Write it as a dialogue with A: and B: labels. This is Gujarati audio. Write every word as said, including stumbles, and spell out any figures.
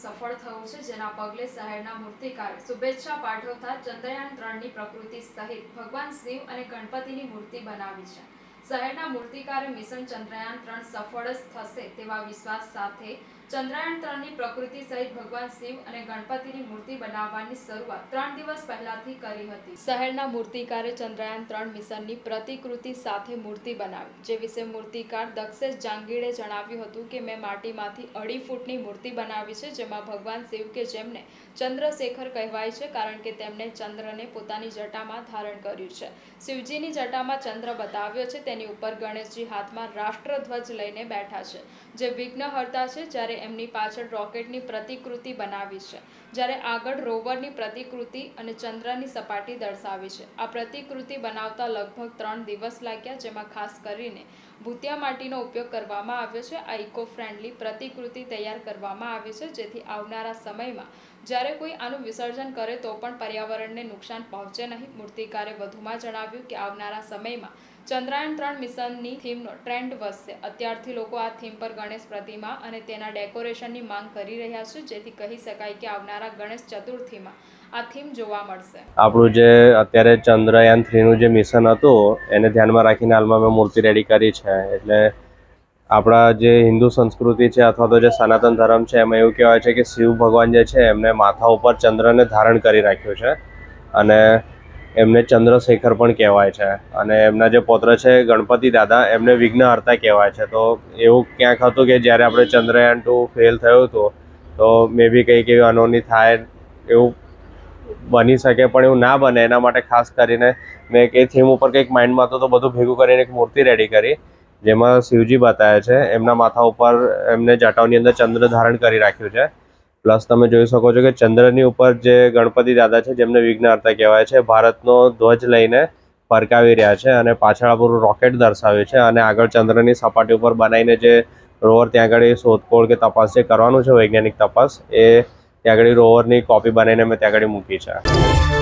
A: સફળ થયું છે, જેના પગલે શહેરના મૂર્તિકાર શુભેચ્છા પાઠવતા ચંદ્રયાન ત્રણની પ્રકૃતિ સહિત ભગવાન શિવ અને ગણપતિની મૂર્તિ બનાવી છે। શહેરના મૂર્તિકારે મિશન ચંદ્રયાન ત્રણ સફળ થશે તેવા વિશ્વાસ સાથે ચંદ્રયાન ત્રણની પ્રકૃતિ સહિત ભગવાન શિવ અને ગણપતિની મૂર્તિ બનાવવાની શરૂઆત ત્રણ દિવસ પહેલાથી કરી હતી। શહેરના મૂર્તિકારે ચંદ્રયાન ત્રણ મિશનની પ્રતિકૃતિ સાથે મૂર્તિ બનાવી, જે વિશે મૂર્તિકાર દક્ષેશ જાંગીડે જણાવ્યું હતું કે મેં માટીમાંથી અઢી ફૂટની મૂર્તિ બનાવી છે, જેમાં ભગવાન શિવ કે જેમને ચંદ્રશેખર કહેવાય છે કારણ કે તેમણે ચંદ્રને પોતાની જટામાં ધારણ કર્યું છે। શિવજીની જટામાં ચંદ્ર બતાવ્યો છે, તેની ઉપર ગણેશજી હાથમાં રાષ્ટ્રધ્વજ લઈને બેઠા છે, જે વિઘ્નહર્તા છે, જ્યારે એમની પાછળ રોકેટની પ્રતિકૃતિ બનાવી છે, જ્યારે આગળ રોવરની પ્રતિકૃતિ અને ચંદ્રની સપાટી દર્શાવી છે। આ પ્રતિકૃતિ બનાવતા લગભગ ત્રણ દિવસ લાગ્યા, જેમાં ખાસ કરીને ભૂતિયા માટીનો ઉપયોગ કરવામાં આવ્યો છે। આ ઇકો ફ્રેન્ડલી પ્રતિકૃતિ તૈયાર કરવામાં આવી છે, જેથી આવનારા સમયમાં જ્યારે કોઈ આનું વિસર્જન કરે તો પણ પર્યાવરણને નુકસાન પહોંચે નહીં। મૂર્તિકારે વધુમાં જણાવ્યું કે આવનારા સમયમાં ચંદ્રયાન ત્રણ મિશનની થીમનો ટ્રેન્ડ વધશે। અત્યારથી લોકો આ થીમ પર ગણેશ પ્રતિમા અને તેના ડેકોરેશનની માંગ કરી રહ્યા છે, જેથી કહી શકાય કે આવનારા ગણેશ ચતુર્થીમાં આ થીમ જોવા મળશે।
B: આપણું જે અત્યારે ચંદ્રયાન થ્રીનું જે મિશન હતું એને ધ્યાનમાં રાખીને હાલમાં મેં મૂર્તિ રેડી કરી છે। એટલે આપણા જે હિન્દુ સંસ્કૃતિ છે અથવા તો જે સનાતન ધર્મ છે એમાં એવું કહેવાય છે કે શિવ ભગવાન જે છે એમને માથા ઉપર ચંદ્રને ધારણ કરી રાખ્યું છે અને એમને ચંદ્રશેખર પણ કહેવાય છે, અને એમના જે પૌત્ર છે ગણપતિ દાદા એમને વિઘ્નહર્તા કહેવાય છે। તો એવું ક્યાંક હતું કે જ્યારે આપણે ચંદ્રયાન ટુ ફેલ થયું હતું તો મે બી કંઈક એવી અનહોની થાય, એવું બની શકે પણ એવું ના બને એના માટે ખાસ કરીને મેં કે થીમ ઉપર કંઈક માઇન્ડમાં હતું તો બધું ભેગું કરીને એક મૂર્તિ રેડી કરી, જેમાં શિવજી બતાવ્યા છે, એમના માથા ઉપર એમને જટાઓની અંદર ચંદ્ર ધારણ કરી રાખ્યું છે। પ્લસ તમે જોઈ શકો છો કે ચંદ્રની ઉપર જે ગણપતિ દાદા છે જેમને વિઘ્નહર્તા કહેવાય છે, ભારતનો ધ્વજ લઈને ફરકાવી રહ્યા છે અને પાછળ આપણું રોકેટ દર્શાવ્યું છે, અને આગળ ચંદ્રની સપાટી ઉપર બનાવીને જે રોવર ત્યાં આગળ શોધખોળ કે તપાસ જે કરવાનું છે વૈજ્ઞાનિક તપાસ, એ ત્યાં આગળ રોવરની કોપી બનાવીને મેં ત્યાં આગળ મૂકી છે।